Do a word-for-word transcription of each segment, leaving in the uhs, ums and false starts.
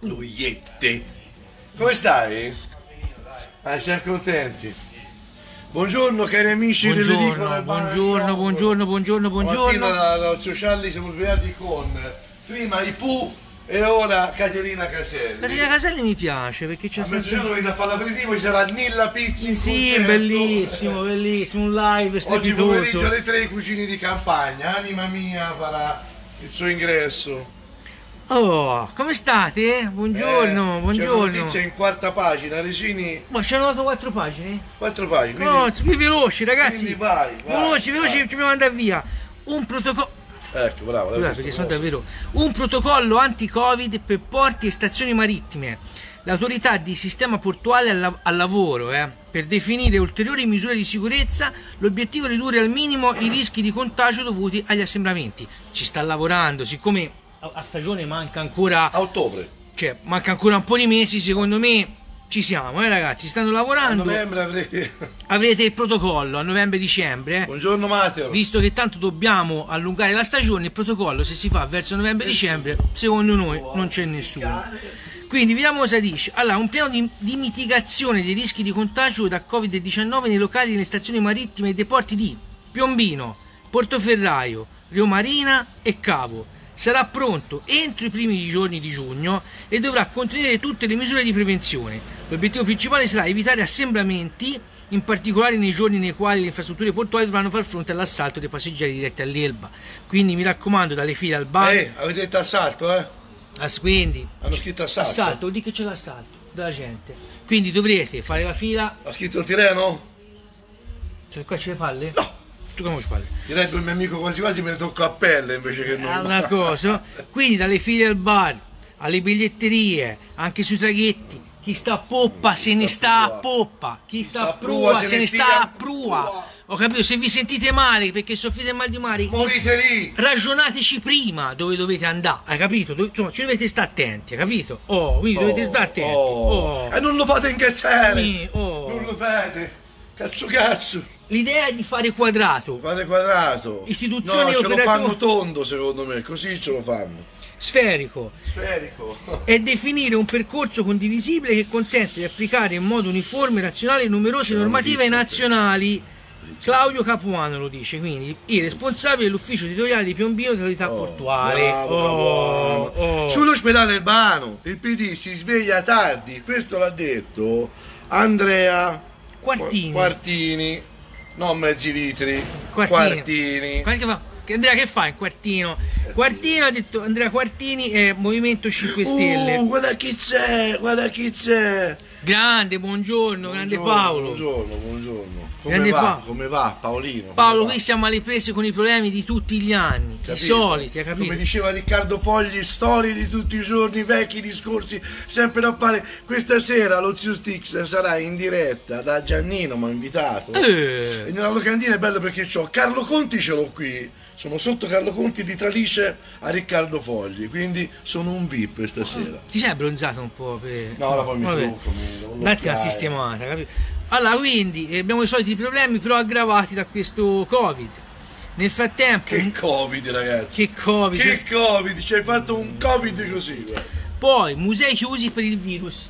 Luiette. Come stai? Ah, siamo contenti. Buongiorno cari amici dell'edicola del buongiorno, buongiorno, buongiorno, buongiorno. Stamattina da Charlie siamo svegliati con prima i Pooh e ora Caterina Caselli. Caterina Caselli mi piace perché c'è a mezzogiorno venite a fare l'aperitivo, ci sarà Nilla Pizzi in sì, concerto. Bellissimo, bellissimo, un live strepitoso. Oggi pomeriggio alle tre i Cugini di Campagna, Anima Mia farà il suo ingresso. Oh, come state? Buongiorno, eh, buongiorno. C'è una notizia in quarta pagina, Regini. Ma ci hanno dato quattro pagine? Quattro pagine, quindi... No, più veloci ragazzi. Quindi vai, vai. Veloci, veloci, vai. ci dobbiamo andare via. Un protocollo... Ecco, bravo. Guarda, perché sono davvero... Un protocollo anti-Covid per porti e stazioni marittime. L'autorità di sistema portuale al, al lavoro, eh, per definire ulteriori misure di sicurezza, l'obiettivo è ridurre al minimo i rischi di contagio dovuti agli assembramenti. Ci sta lavorando, siccome a stagione manca ancora... A ottobre. Cioè, manca ancora un po' di mesi, secondo me ci siamo, eh ragazzi, stanno lavorando. A novembre avrete... Avrete il protocollo a novembre-dicembre. Eh. Buongiorno Matteo. Visto che tanto dobbiamo allungare la stagione, il protocollo se si fa verso novembre-dicembre, secondo noi non c'è nessuno. Quindi vediamo cosa dice. Allora, un piano di, di mitigazione dei rischi di contagio da Covid diciannove nei locali delle stazioni marittime e dei porti di Piombino, Portoferraio, Riomarina e Cavo. Sarà pronto entro i primi giorni di giugno e dovrà contenere tutte le misure di prevenzione. L'obiettivo principale sarà evitare assembramenti, in particolare nei giorni nei quali le infrastrutture portuali dovranno far fronte all'assalto dei passeggeri diretti all'Elba. Quindi mi raccomando, dalle file al bar. Eh, avete detto assalto, eh? As, quindi, hanno scritto assalto. Assalto, vuol dire che c'è l'assalto della gente. Quindi dovrete fare la fila. Ha scritto il tireno? C'è qua c'è le palle? No! Tu come ci parli? Direbbe il mio amico quasi quasi me ne tocco a pelle invece che non. È una cosa. Quindi dalle file al bar, alle biglietterie, anche sui traghetti, chi sta a poppa se ne sta a poppa, chi sta a prua se ne sta a prua. Ho capito, se vi sentite male perché soffrite mal di mare, morite lì. Ragionateci prima dove dovete andare, hai capito? Dove, insomma, ci dovete stare attenti, hai capito? Oh, quindi oh, dovete stare attenti. Oh. Oh. E non lo fate incazzare. Oh. Non lo fate. Cazzo cazzo. L'idea è di fare quadrato. Fare quadrato. Istituzioni no, ce operato... lo fanno tondo secondo me, così ce lo fanno. Sferico. Sferico. E definire un percorso condivisibile che consente di applicare in modo uniforme e razionale numerose normative nazionali. Claudio Capuano lo dice, quindi il responsabile dell'ufficio editoriale di Piombino dell'autorità oh, portuale. Bravo, oh, oh. Sull'ospedale Urbano il P D si sveglia tardi, questo l'ha detto Andrea Quartini. Quartini, non mezzi litri. Quartini. Quartini. Andrea che fa in Quartino? Quartino ha detto Andrea Quartini è Movimento cinque Stelle. Uh, guarda chi c'è, guarda chi c'è. Grande, buongiorno, buongiorno grande Paolo. Buongiorno, buongiorno. Come grande va? Pa come va Paolino? Paolo, come qui siamo alle prese con i problemi di tutti gli anni, capito? I soliti, hai capito? Come diceva Riccardo Fogli, storie di tutti i giorni, vecchi discorsi, sempre da fare. Questa sera lo Zio Stix sarà in diretta da Giannino, mi ha invitato. Eh. E nella locandina è bello perché c'ho Carlo Conti, ce l'ho qui. Sono sotto Carlo Conti di Tradice a Riccardo Fogli, quindi sono un V I P stasera. Ti sei abbronzato un po'? Per... No, ora poi mi trucco. Datti una sistemata, capito? Allora, quindi abbiamo i soliti problemi, però aggravati da questo Covid. Nel frattempo... Che Covid, ragazzi! Che Covid! Che Covid! Ci hai fatto un Covid così, guarda. Poi, musei chiusi per il virus.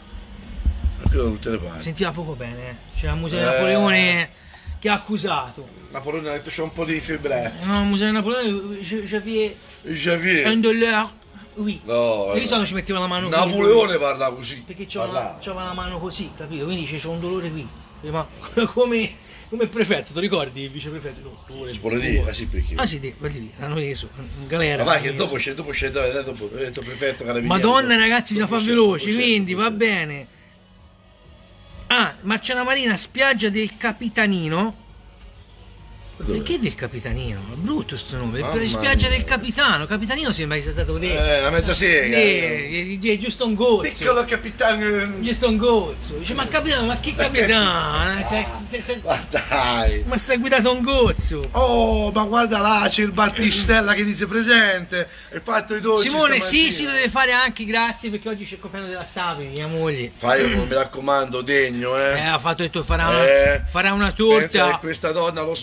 Ma quello da tutte le parti. Sentiva poco bene, eh? C'era il museo eh... Napoleone che ha accusato. Napoleone ha detto c'è un po' di febbrezza. No, il museo Napoleone, Javier... Javier... Un dollar... Oui. No, e lì non ci metteva la mano Napoleone così, parla così. perché c'aveva la mano così, capito? Quindi c'è un dolore qui. Ma come, come prefetto, ti ricordi il viceprefetto? No, si può dire? Ah sì, perché? Ah sì, vuol dire, hanno messo in galera. Ma vai che dopo c'è, dopo c'è, dopo ho detto prefetto carabinieri. Madonna ragazzi, bisogna far veloci, quindi va bene. Ah, Marciana Marina, spiaggia del Capitanino. Dove? Perché del Capitanino? È brutto sto nome. Per spiaggia del Capitano. Capitanino sembra che sia stato detto. Eh, la mezza sega. Eh, è giusto un gozzo. Piccolo capitano. Giusto un gozzo. Dice, ma capitano, ma che capitano? Cioè, se, se, ma dai. Ma stai guidato un gozzo. Oh, ma guarda là, c'è il Battistella che dice presente. Hai fatto i dolci. Simone, sì, si lo deve fare anche, grazie, perché oggi c'è il compleanno della Sapi, mia moglie. Fai, mi raccomando, degno, eh. Eh, ha fatto detto farà una, eh, farà una torta. Pensa che questa donna lo sopporta.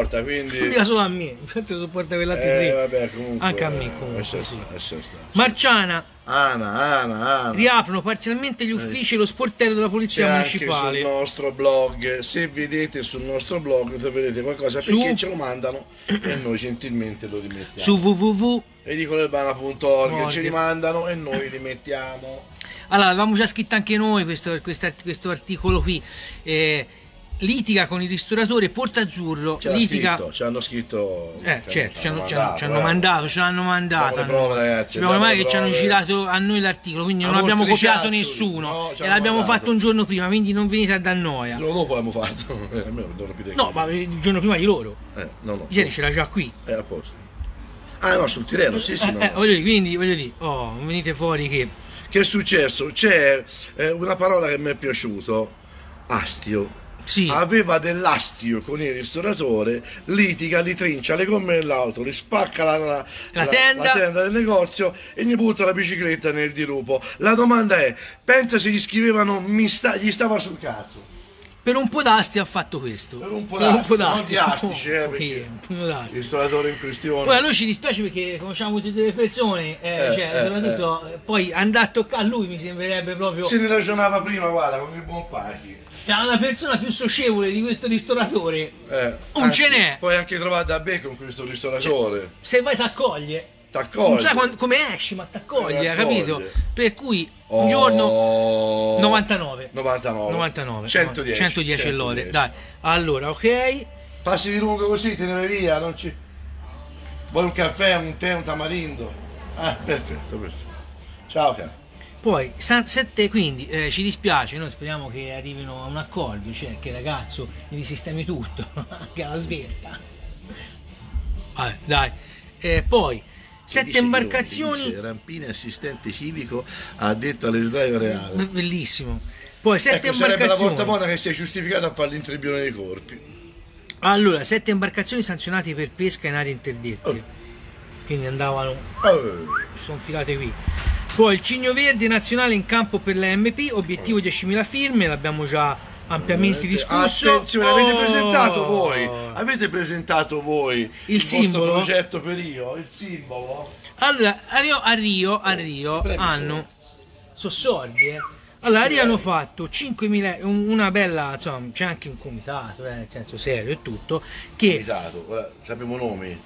sopporta, quindi... Non dica solo a me, infatti lo sopporta quell'altro Eh, tre. vabbè, comunque... Anche a me, eh, comunque, lascia sì. sta, lascia sta. Marciana, Ana, Ana, Ana. riaprono parzialmente gli uffici e lo sportello della C'è polizia anche municipale. sul nostro blog, se vedete sul nostro blog troverete qualcosa Su- perché ce lo mandano e noi gentilmente lo rimettiamo. Su www. edicoleurbana punto org Org. ce li mandano e noi li mettiamo. Allora, avevamo già scritto anche noi questo, quest'art- questo articolo qui. Eh, litiga con il ristoratore Portazzurro. Ce l'ha Litiga. scritto, ci hanno scritto. Eh, ci certo, ci hanno, ci mandato, hanno- ci hanno eh. mandato, ce l'hanno mandato. Abbiamo le prove, ragazzi, Abbiamo mai abbiamo che ci hanno prove. girato a noi l'articolo, quindi A non abbiamo vostri copiato chat, nessuno. no, ci e hanno l'abbiamo mandato. fatto un giorno prima, quindi non venite a dar noia. Il giorno dopo l'abbiamo fatto. Almeno non capite No, che- ma il giorno prima di loro. Eh, no, no. Ieri c'era già qui. È a posto. Ah no, sul Tirreno, sì, sì. Eh, no, eh, no, voglio dire, quindi, voglio dire, oh, non venite fuori che. Che è successo? C'è eh, una parola che mi è piaciuto, astio. Sì. Aveva dell'astio con il ristoratore, litiga, li trincia le gomme dell'auto, li spacca la, la- La la- tenda. la tenda del negozio e gli butta la bicicletta nel dirupo. La domanda è, pensa se gli scrivevano mi sta, gli stava sul cazzo. Per un po' d'asti ha fatto questo. Per un po' d'asti, non di astici, eh, Un perché pochino, un po' d'asti. il ristoratore in questione... Poi a noi ci dispiace perché conosciamo tutte le persone, eh, Eh, cioè, eh, soprattutto eh, poi andare a toccare a lui mi sembrerebbe proprio. Se ne ragionava prima, guarda, con il buon Pachi. Cioè, una persona più socievole di questo ristoratore. Eh, Non anzi, ce n'è. Puoi anche trovare da be con questo ristoratore. Se vai t'accoglie. T'accoglie. Non sai quando- come esci, ma t'accoglie, Eh, hai capito? accoglie. Per cui un Oh, giorno novantanove. novantanove. novantanove. centodieci. centodieci lode. centodieci. Dai. Allora, ok. Passi di lungo così, te ne vai via, non ci... Vuoi un caffè, un tè, un tamarindo? Ah, perfetto, perfetto. Ciao, caro. Poi, sa- sette, quindi eh, ci dispiace, noi speriamo che arrivino a un accordo, cioè che il ragazzo gli risistemi tutto, anche alla svelta. Vabbè, dai. Eh, poi, sette Dice imbarcazioni. Dice, Rampini, assistente civico, ha detto all'Israele Reale. Be- Bellissimo. Poi, sette Ecco, sarebbe la imbarcazioni. porta buona che si è giustificata a fare l'intribione dei corpi. Allora, sette imbarcazioni sanzionate per pesca in aree interdette. Oh. Quindi andavano, Oh. sono filate qui. Poi il Cigno Verde nazionale in campo per la M P, obiettivo diecimila firme, l'abbiamo già ampiamente discusso. Attenzione, avete Oh! presentato voi, avete presentato voi Il simbolo? vostro progetto per io, il simbolo? Allora, a Rio, a Rio, a Rio premi hanno, sono sordi, eh. Allora, a Rio hanno fatto cinquemila, un- una bella, insomma, c'è anche un comitato, eh, nel senso serio e tutto, che, Comitato, guarda, sappiamo nomi,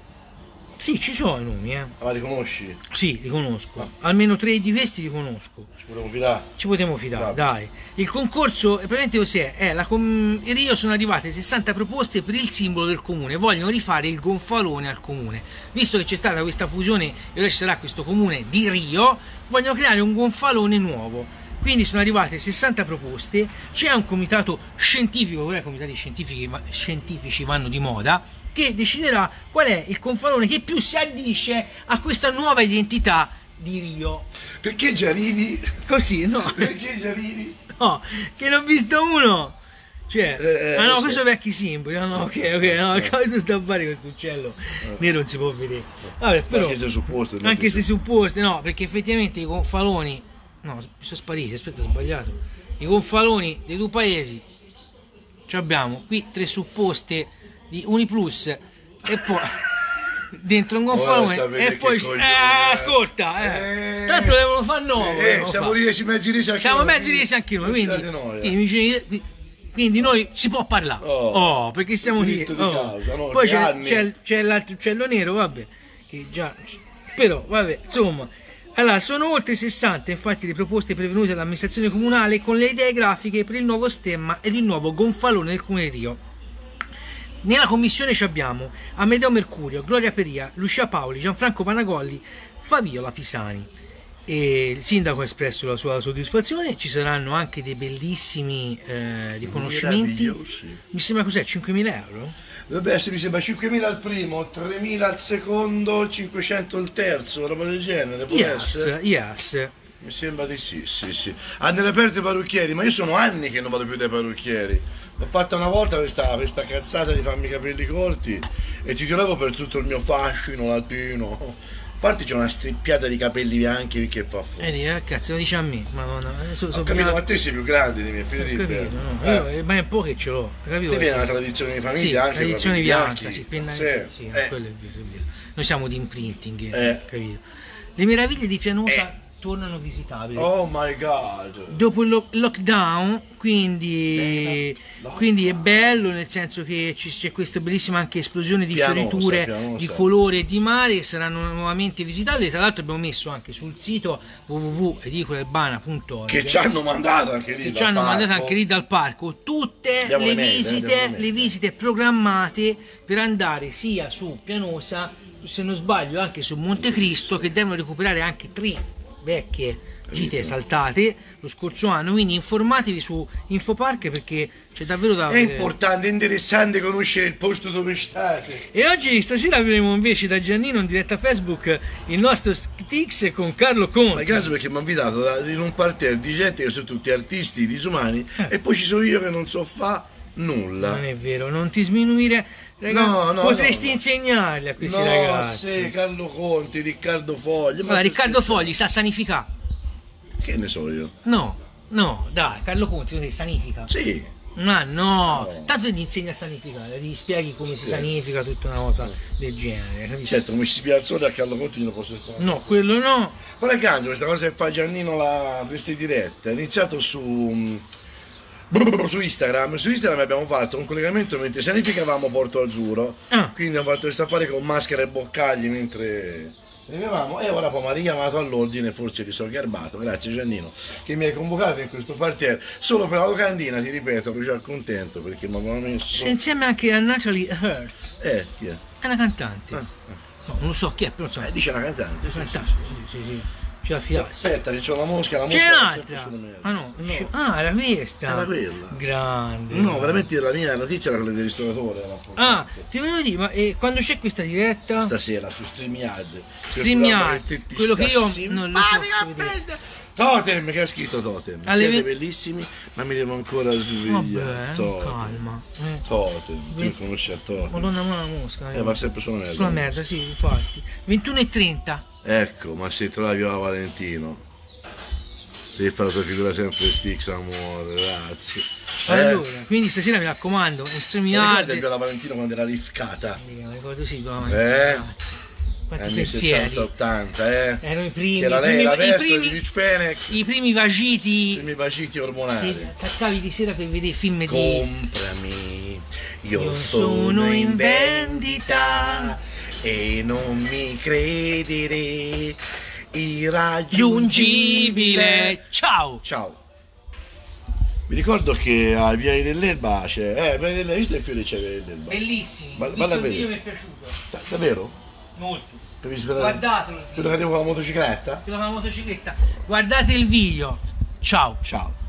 sì, ci sono i nomi, eh. ma li conosci? Sì, li conosco, almeno tre di questi li conosco. Ci potremmo fidare? Ci potremmo fidare, Bravo. dai. Il concorso, eh, praticamente cos'è? È la com- in Rio sono arrivate sessanta proposte per il simbolo del comune. Vogliono rifare il gonfalone al comune. Visto che c'è stata questa fusione e ora ci sarà questo comune di Rio, vogliono creare un gonfalone nuovo. Quindi sono arrivate sessanta proposte, c'è un comitato scientifico, ora i comitati scientifici, scientifici vanno di moda, che deciderà qual è il gonfalone che più si addice a questa nuova identità di Rio. Perché Giarini? Così, no? Perché Giarini? No, che ne ho visto uno. Cioè, Eh, eh, ah no, lo so. questo è vecchi simboli. No, no, ok, ok, no, cosa sta a fare questo uccello? Nero non si può vedere. Vabbè, però. Anche se supposto. Anche se supposte, no, perché effettivamente i gonfaloni. No, sono spariti, aspetta, ho sbagliato. I gonfaloni dei due paesi. Ci abbiamo qui tre supposte di Uniplus e poi dentro un Ora sta a gonfalone vedere e che poi coglione, eh, eh. ascolta, eh. Eh. Tanto devono fare nuovo. Eh, devono siamo fare. riesci, mezzi resi anche Siamo noi, mezzi quindi resi anche noi, non ci quindi, date noia. quindi, mi dice- quindi noi si può parlare. Oh. Oh, perché siamo lì. Diritto di oh. causa, no? Poi Per c'è, anni. c'è, c'è l'altro uccello nero, vabbè, che già. Però, vabbè, insomma. Allora, sono oltre sessanta infatti le proposte pervenute dall'amministrazione comunale con le idee grafiche per il nuovo stemma ed il nuovo gonfalone del Comune di Rio. Nella commissione ci abbiamo Amedeo Mercurio, Gloria Peria, Lucia Paoli, Gianfranco Vanagolli, Fabiola Pisani. E il sindaco ha espresso la sua soddisfazione, ci saranno anche dei bellissimi eh, riconoscimenti. Meravigliosi. Mi sembra cos'è? cinquemila euro? Dovrebbe essere, mi sembra, cinquemila al primo, tremila al secondo, cinquecento al terzo, roba del genere, può essere? Yes, yes. Mi sembra di sì, sì, sì. Hanno riaperto i parrucchieri, ma io sono anni che non vado più dai parrucchieri. L'ho fatta una volta questa, questa cazzata di farmi i capelli corti e ti giuravo per tutto il mio fascino latino parte c'è una strippiata di capelli bianchi che fa fuori. Vedi, eh, cazzo, lo dice a me, madonna. So, Ho so capito, più- ma te sei più grande di me, fidati. capito, no? Io, eh, ma è un po' che ce l'ho, capito? Te viene una tradizione di famiglia Sì, anche. tradizione con i bianca, bianchi. sì, penna, Sì. sì, Eh. quello è vero, è vero. Noi siamo di imprinting, Eh. capito? Le meraviglie di Pianosa tornano visitabili. Oh my god. Dopo il lo- lockdown, quindi, quindi è bello, nel senso che ci- c'è questa bellissima anche esplosione di Pianosa, fioriture Pianosa. di colore e di mare che saranno nuovamente visitabili. Tra l'altro abbiamo messo anche sul sito w w w punto edicoleurbana punto org Che ci hanno mandato anche lì. che dal ci hanno parco. mandato anche lì dal parco tutte Diamo le le mete, visite, diamo le mete. le visite programmate per andare sia su Pianosa, se non sbaglio anche su Montecristo, che devono recuperare anche tre vecchie gite saltate lo scorso anno, quindi informatevi su Infopark perché c'è davvero da È vedere. importante, interessante conoscere il posto dove state. E oggi stasera avremo invece da Giannino in diretta Facebook il nostro Stix con Carlo Ma Conti. caso perché mi ha invitato da- in un parterre di gente che sono tutti artisti disumani e poi ci sono io che non so fa nulla. Non è vero, non ti sminuire, ragazzi. No, no, potresti no, no. insegnarli a questi No, ragazzi. sì, Carlo Conti, Riccardo Fogli. ma Allora, che Riccardo schifo. Fogli sa sanificare? Che ne so io? No, no, dai, Carlo Conti non ti sanifica? Sì. Ma no, No. tanto ti insegna a sanificare, ti spieghi come si Sì. sanifica, tutta una cosa del genere, capisci? Certo, come si piazza da Carlo Conti non lo posso fare. No, quello no. Ma ragazzi, questa cosa che fa Giannino la, queste dirette, è iniziato su, su Instagram. Su Instagram abbiamo fatto un collegamento mentre sanificavamo Porto Azzurro. Ah. Quindi abbiamo fatto questo affare con maschere e boccagli mentre sanificavamo. E ora poi mi ha richiamato all'ordine, forse li so garbato. Grazie Giannino, che mi hai convocato in questo parterre solo per la locandina, ti ripeto, che ci accontento perché mi aveva messo. Sei insieme anche a Natalie Hertz, Eh, chi è? è una cantante. Ah, No, non lo so chi è, però insomma, Eh, dice una cantante. è Sì, una sì, cantante, sì. sì, sì, sì. C'è la fiata. Aspetta, che c'ho la mosca, la mosca C'è era un'altra. sempre sulle mele. Ah no, No. ah, era questa. Era quella. Grande. No, veramente la mia notizia era quella del ristoratore. era Ah, importante. ti volevo dire, ma eh, quando c'è questa diretta? Stasera su StreamYard. StreamYard, quello che io non lo posso vedere. Totem, che ha scritto Totem. Alle Siete ve- bellissimi, ma mi devo ancora svegliare. Vabbè, Totem. calma. Eh. Totem, tu Ve- conosci a Totem. Madonna, ma la mosca. Eh, va sempre sulla merda. Sulla merda, sì, infatti. ventuno e trenta. Ecco, ma se trovavi la Valentino. Devi fare la tua figura sempre Stix, amore, grazie. Allora, quindi stasera mi raccomando, Ricordi StreamYard. la Valentino quando era rifcata? Mi ricordo sì, con la Eh? ragazzi. Quanti Anni pensieri. settanta ottanta, eh? Erano i primi, Che era i lei, primi, la i destra primi- di Rich Fenech, i primi vagiti i primi baciti che ormonali. attaccavi di sera per vedere film di... Comprami, io, Io sono in vendita e non mi credere, irraggiungibile. Ciao! Ciao. Vi ricordo che a Via dell'Elba c'è... Eh, Via dell'Elba, visto il fiore c'è Via dell'Elba? Bellissimi, Vale- questo vale a video mi vedere. è piaciuto, Da- Davvero? molto. Per rispettare- Guardatelo il Quello video, che arrivo con la motocicletta? quello con la motocicletta. Guardate il video. Ciao! Ciao.